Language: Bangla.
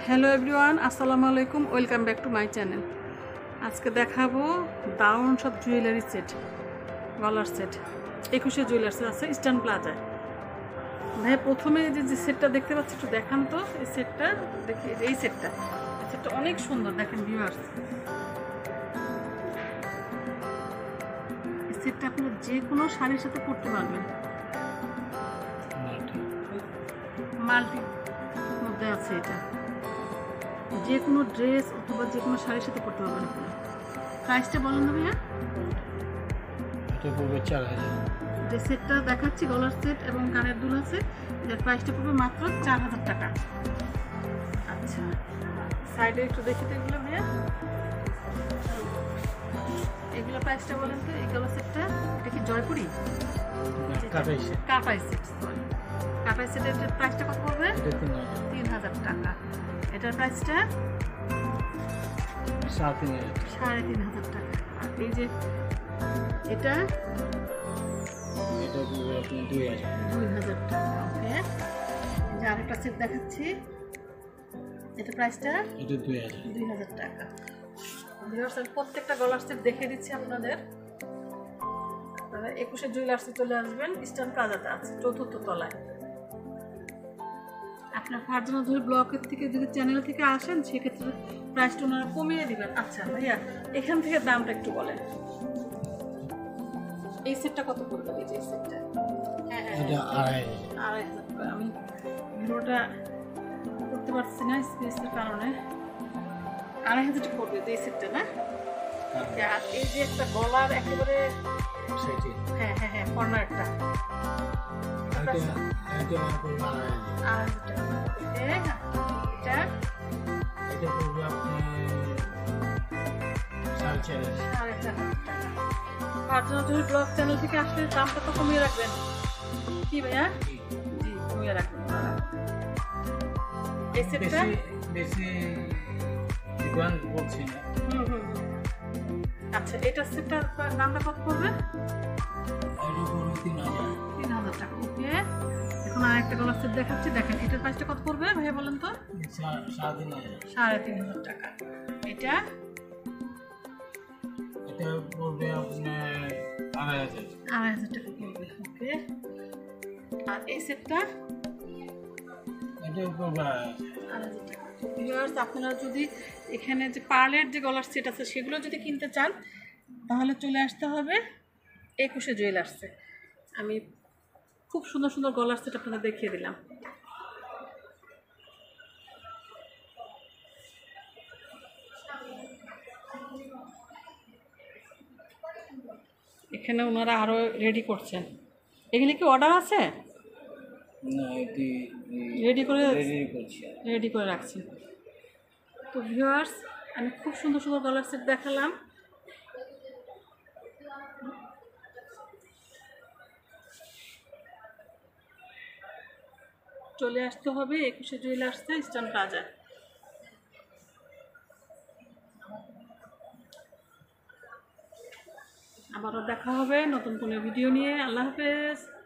হ্যালো এভরিওয়ান, আসসালামু আলাইকুম। Welcome back to my channel. আজকে দেখাবো দারুণ সব জুয়েলারি সেট, গলার সেট। 21 জুয়েলার্স আছে ইস্টার্ন প্লাজায়। ভাই প্রথমে যে সেটটা দেখতে পাচ্ছি একটু দেখান তো। এই সেটটা দেখি, এই সেটটা অনেক সুন্দর। দেখেন ভিউয়ার্স, এই সেটটা আপনারা যে কোনো শাড়ির সাথে পরতে পারবেন। মাল্টি মধ্যে আছে এটা, যে কোনো ড্রেস অথবা যে কোনো শাড়ির সাথে পরতে পারবেন আপনারা। প্রাইসটা বলেন না ভাইয়া। এটা পড়বে 4000। যে সেটটা দেখাচ্ছি গলার সেট এবং কানের দুল আছে, এর প্রাইসটা পড়বে মাত্র 4000 টাকা। আচ্ছা, সাইডে একটু দেখি তো এগুলো ভাইয়া, এগুলো প্রাইসটা বলেন তো। এই গলার সেটটা এটা কি জয়পুরি? কাটাই সেট, সরি কাটাই সেটের প্রাইসটা কত পড়বে? 3000 টাকা। এটার প্রাইসটা 3500 টাকা। আর এই যে এটা পড়বে আপনি 2000 টাকা। ওকে, যে আরেকটা সেট দেখাচ্ছি, এটা প্রাইসটা 2000 টাকা। প্রত্যেকটা গলার সেট দেখে দিচ্ছি আপনাদের। 21 জুয়েলার্সে চলে আসবেন, ইস্টার্ন প্লাজাতে আছে 4th তলায়। আপনার ফারজানা জুয়েল ব্লকের থেকে যদি চ্যানেল থেকে আসেন, সেক্ষেত্রে প্রাইসটা ওনারা কমিয়ে দিবেন। আচ্ছা ভাইয়া, এখান থেকে দামটা একটু বলেন। এই সেটটা কত পড়বে? এই যে সেটটা, এটা 2500। আমি ভিডিওটা করতে পারছি না স্পেসের কারণে। 2500 পড়বে এই সেটটা না? আর এই যে একটা গলার একেবারে কর্নারটা, ব্লগ চ্যানেল থেকে আসলে দামটা তো কমিয়ে রাখবেন কি ভাইয়া? জি, কমিয়ে রাখবেন। এই সেটটা আচ্ছা, এটা সেটটার দামটা কত পড়বে? 3000 টাকা। ওকে, এখন আরেকটা গলার সেট দেখাচ্ছি, দেখেন এটার প্রাইসটা কত পড়বে ভাইয়া বলেন তো? 3500 টাকা। এটা পড়বে আপনার 2500 টাকা পড়বে। ওকে, আর এই সেটটা এটা পড়বে 2500 টাকা। ভিউয়ার্স, আপনারা যদি এখানে যে পার্লের যে গলার সেট আছে সেগুলো যদি কিনতে চান, তাহলে চলে আসতে হবে 21 জুয়েলার্সে। আমি খুব সুন্দর সুন্দর গলার সেট আপনাদের দেখিয়ে দিলাম। এখানে ওনারা আরও রেডি করছেন। এগুলি কি অর্ডার আছে? না, এটি রেডি করে রাখছি। তো ভিউয়ার্স, আমি খুব সুন্দর সুন্দর গলার সেট দেখালাম। চলে আসতে হবে 21 জুয়েলার্সে, ইস্টার্ন প্লাজা। আবারও দেখা হবে নতুন কোনো ভিডিও নিয়ে। আল্লাহ হাফেজ।